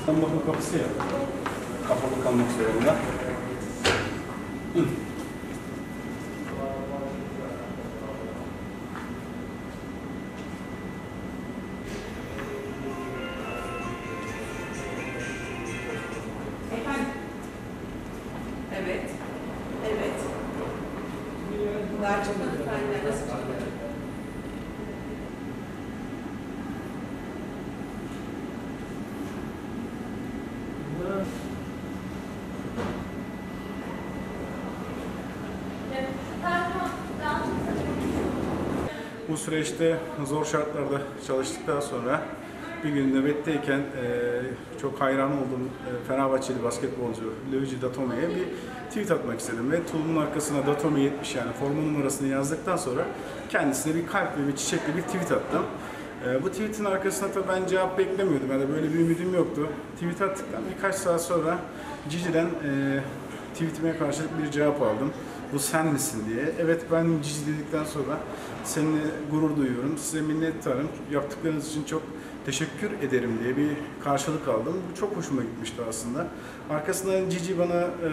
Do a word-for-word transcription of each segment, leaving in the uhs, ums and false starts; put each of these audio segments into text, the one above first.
Bakın kapısı ya. Kapalı kalmak zorunda. Hı. Efendim? Evet. Evet. Daha çok hanımefendiler nasıl çıkıyor? Bu süreçte zor şartlarda çalıştıktan sonra bir gün nöbetteyken e, çok hayran olduğum e, Fenerbahçeli basketbolcu Luigi Datome'ye bir tweet atmak istedim ve tulumun arkasına Datome yetmiş yani forma numarasını yazdıktan sonra kendisine bir kalp ve bir çiçekli bir tweet attım. E, bu tweetin arkasına tabii ben cevap beklemiyordum. Yani böyle bir ümidim yoktu. Tweet attıktan birkaç saat sonra Gigi'den e, tweetime karşılık bir cevap aldım. Bu sen misin diye. Evet, ben Gigi dedikten sonra seninle gurur duyuyorum, size minnettarım, yaptıklarınız için çok teşekkür ederim diye bir karşılık aldım. Bu çok hoşuma gitmişti aslında. Arkasından Gigi bana e,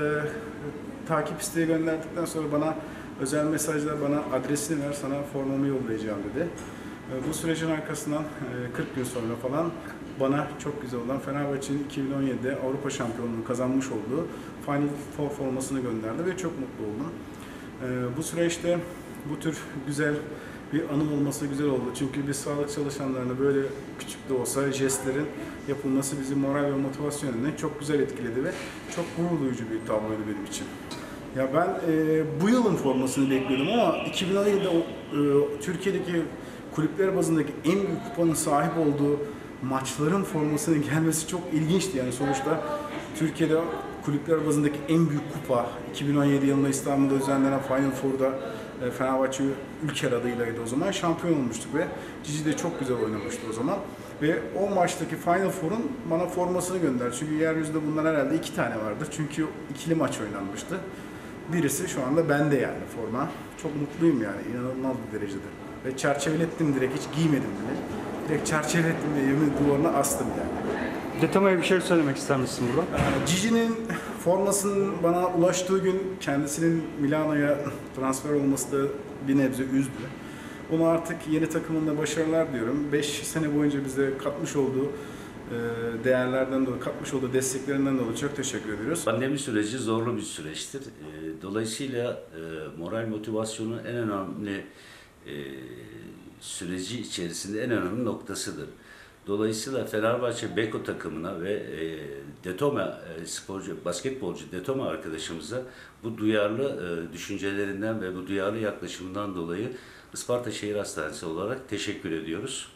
takip isteği gönderdikten sonra bana özel mesajlar, bana adresini ver, sana formamı yollayacağım dedi. E, bu sürecin arkasından e, kırk gün sonra falan bana çok güzel olan Fenerbahçe'nin iki bin on yedide Avrupa Şampiyonluğu kazanmış olduğu Final Four formasını gönderdi ve çok mutlu oldum. E, bu süreçte bu tür güzel bir anı olması güzel oldu. Çünkü biz sağlık çalışanlarına böyle küçük de olsa jestlerin yapılması bizi moral ve motivasyon yönünden çok güzel etkiledi ve çok gurur duyucu bir tabloydu benim için. Ya ben e, bu yılın formasını bekliyordum ama iki bin on yedide o, e, Türkiye'deki kulüpler bazındaki en büyük kupanın sahip olduğu maçların formasının gelmesi çok ilginçti. Yani sonuçta Türkiye'de kulüpler bazındaki en büyük kupa iki bin on yedi yılında İstanbul'da düzenlenen Final Four'da e, Fenerbahçe ülker adıylaydı o zaman. Şampiyon olmuştuk ve Gigi de çok güzel oynamıştı o zaman. Ve o maçtaki Final Four'un bana formasını gönderdi. Çünkü yeryüzünde bundan herhalde iki tane vardır. Çünkü ikili maç oynanmıştı. Birisi şu anda bende yani forma. Çok mutluyum yani, inanılmaz bir derecede. Ve çerçevelettim direkt, hiç giymedim bile. Direkt çerçevelettim ve evimin duvarına astım yani. Datome'ye bir şey söylemek ister misin burada? Gigi'nin formasının bana ulaştığı gün kendisinin Milano'ya transfer olması da bir nebze üzdü. Ona artık yeni takımında başarılar diyorum. beş sene boyunca bize katmış olduğu değerlerden dolayı, katmış olduğu desteklerinden dolayı çok teşekkür ediyoruz. Pandemi süreci zorlu bir süreçtir. Dolayısıyla moral motivasyonun en önemli süreci içerisinde en önemli noktasıdır. Dolayısıyla Fenerbahçe Beko takımına ve e, Datome e, sporcu, basketbolcu Datome arkadaşımıza bu duyarlı e, düşüncelerinden ve bu duyarlı yaklaşımından dolayı Isparta Şehir Hastanesi olarak teşekkür ediyoruz.